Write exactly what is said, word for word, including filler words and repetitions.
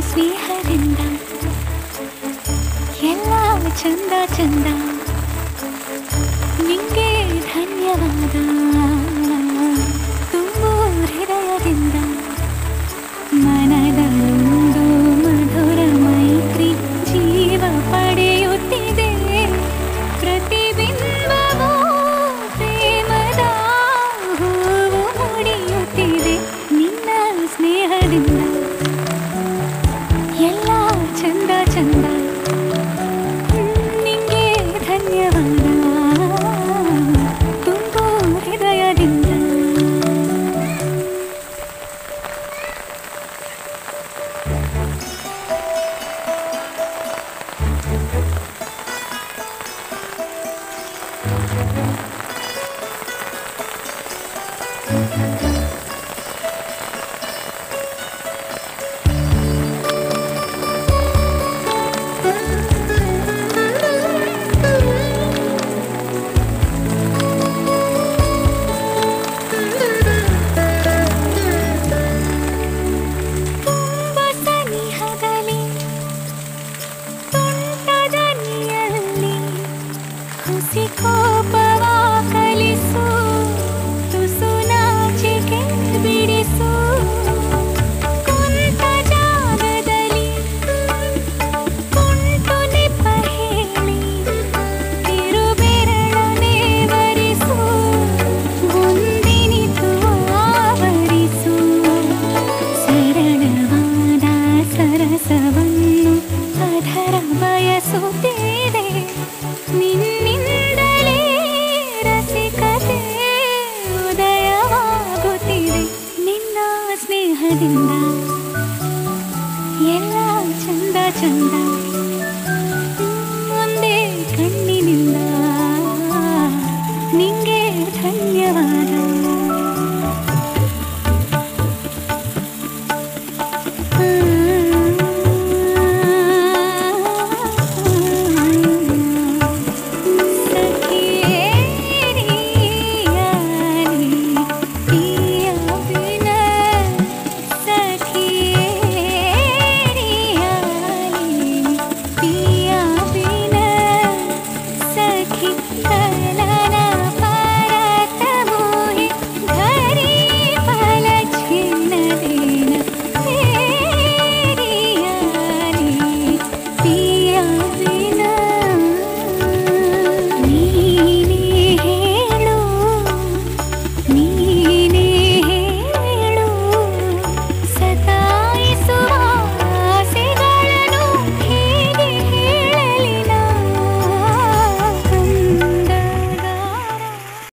ಸ್ನೇಹದಿಂದ ಎಲ್ಲ ಚಂದ ಚಂದ ನಿಂಗೆ ಧನ್ಯವಾದ ತುಂಬು ಹೃದಯದಿಂದ ಮನದಲ್ಲೊಂದು ಮಧುರ ಮೈತ್ರಿ ಜೀವ ಪಡೆಯುತ್ತಿದೆ ಪ್ರತಿಬಿಂಬವೋ ಪ್ರೇಮದ ಹೂವು ಮುಡಿಯುತ್ತಿದೆ ನಿನ್ನ ಸ್ನೇಹದಿಂದ ಎಲ್ಲ ಚಂದ ಚಂದ ನಿಂಗೆ ಧನ್ಯವಾದ ತುಂಬು ಹೃದಯದಿಂದ ಕೋಪವಾ ಕಲಿಸು ತುಸು ನಾಚಿಕೆ ಬಿಡಿಸು ಕುಂತ ಜಾಗದಲ್ಲಿ ಕುಂಟು ನೆಪ ಹೇಳಿ ತಿರುಬೆರಳನೆ ವರಿಸು ಮುಂದಿನಿತು ಆವರಿಸು ಸರಳವಾದ ಸರಸವನ್ನು ಅಧರ ಬಯಸುತ್ತಿದೆ ನಿನ್ನಿಂದಲೇ ರಸಿಕತೆ ಉದಯವಾಗುತ್ತಿದೆ ನಿನ್ನ ಸ್ನೇಹದಿಂದ ಎಲ್ಲ ಚಂದ ಚಂದ ಒಂದೇ ಕಣ್ಣಿನಿಂದ ನಿಂಗೆ ಧನ್ಯವಾದ